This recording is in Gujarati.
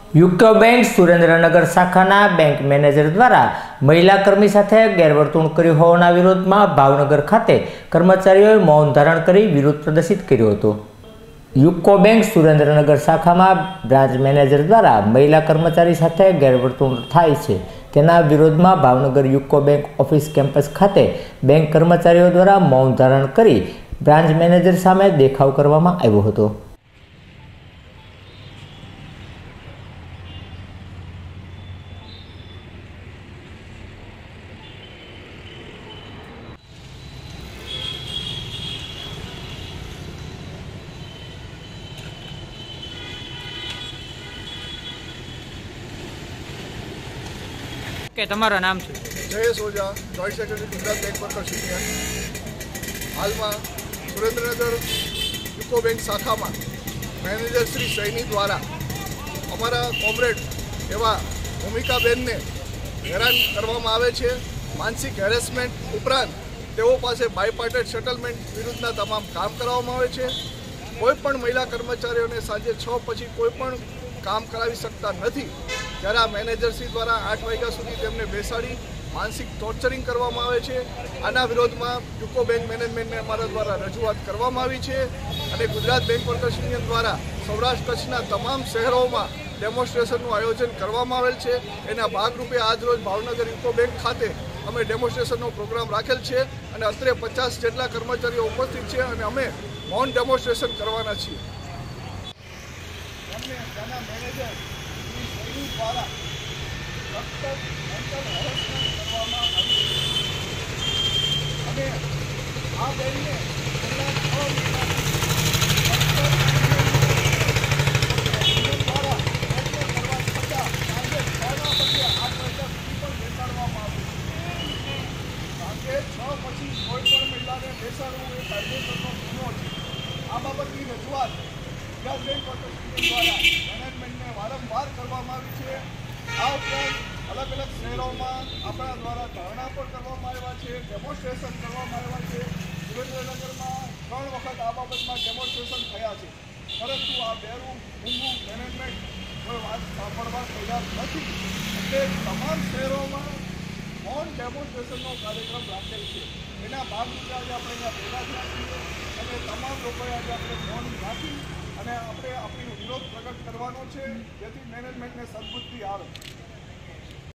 યુકો બેંક સુરેન્દ્રનગર શાખાના બેંક મેનેજર દ્વારા મહિલા કર્મી સાથે ગેરવર્તણૂક કર્યું હોવાના વિરોધમાં ભાવનગર ખાતે કર્મચારીઓએ મૌન ધારણ કરી વિરોધ પ્રદર્શિત કર્યો હતો। યુકો બેંક સુરેન્દ્રનગર શાખામાં બ્રાન્ચ મેનેજર દ્વારા મહિલા કર્મચારી સાથે ગેરવર્તણૂક થાય છે તેના વિરોધમાં Bhavnagar UCO bank office campus ખાતે બેંક કર્મચારીઓ દ્વારા મૌન ધારણ કરી બ્રાન્ચ મેનેજર સામે દેખાવ કરવામાં આવ્યો હતો। કે તમારું નામ છે? Jayesh Ojha, joint secretary Gujarat bank workers union. હાલમાં સુરેન્દ્રનગર યુકો બેંક શાખામાં મેનેજર શ્રી સૈની દ્વારા અમારા કોમ્રેડ એવા ભૂમિકાબેનને હેરાન કરવામાં આવે છે। માનસિક હેરેસમેન્ટ ઉપરાંત તેઓ પાસે બાયપાર્ટેડ સેટલમેન્ટ વિરુદ્ધના તમામ કામ કરવામાં આવે છે। કોઈપણ મહિલા કર્મચારીઓને સાંજે 6 પછી કોઈપણ કામ કરાવી શકતા નથી, ત્યારે આ મેનેજરશ્રી દ્વારા 8 વાગ્યા સુધી તેમને બેસાડી માનસિક ટોર્ચરિંગ કરવામાં આવે છે। આના વિરોધમાં યુકો બેંક મેનેજમેન્ટને અમારા દ્વારા રજૂઆત કરવામાં આવી છે અને ગુજરાત બેંક વર્કર્સ યુનિયન દ્વારા સૌરાષ્ટ્ર કચ્છના તમામ શહેરોમાં ડેમોન્સ્ટ્રેશનનું આયોજન કરવામાં આવેલ છે। એના ભાગરૂપે આજરોજ ભાવનગર યુકો બેંક ખાતે અમે ડેમોન્સ્ટ્રેશનનો પ્રોગ્રામ રાખેલ છે અને અત્રે 50 જેટલા કર્મચારીઓ ઉપસ્થિત છે અને અમે મૌન ડેમોન્સ્ટ્રેશન કરવાના છીએ। તેના મેનેજર શ્રી સૈની દ્વારા સતત મેન્ટલ હેરેસમેન્ટ કરવામાં આવી અને આ બેનને છેલ્લા 6 મહિનાથી દ્વારા પ્રયત્ન કરવા છતાં સાંજે 6 પછી 8 વાગ્યા સુધી પણ બેસાડવામાં આવ્યું। સાંજે 6 પછી કોઈ પણ મહિલાને બેસાડવું એ કાયદેસરનો ગુનો છે। આ બાબતની રજૂઆત ગુજરાત બેંક વર્કર્સ યુનિયન દ્વારા મેનેજમેન્ટને વારંવાર કરવામાં આવી છે। આ ઉપરાંત અલગ અલગ શહેરોમાં આપણા દ્વારા ધરણા પણ કરવામાં આવ્યા છે, ડેમોન્સ્ટ્રેશન કરવામાં આવ્યા છે। સુરેન્દ્રનગરમાં 3 વખત આ બાબતમાં ડેમોન્સ્ટ્રેશન થયા છે, પરંતુ આ બેરું ઊંઘું મેનેજમેન્ટ કોઈ વાત સાંભળવા તૈયાર નથી। એટલે તમામ શહેરોમાં મૌન ડેમોન્સ્ટ્રેશનનો કાર્યક્રમ રાખેલ છે। એના ભાગરૂપે આજે આપણે અહીંયા ભેગા થયા છીએ અને તમામ લોકોએ આજે આપણે મૌન રાખી અને આપણે આપણી વિરોધ પ્રગટ કરવાનો છે, જેથી મેનેજમેન્ટને સદબુદ્ધિ આવે।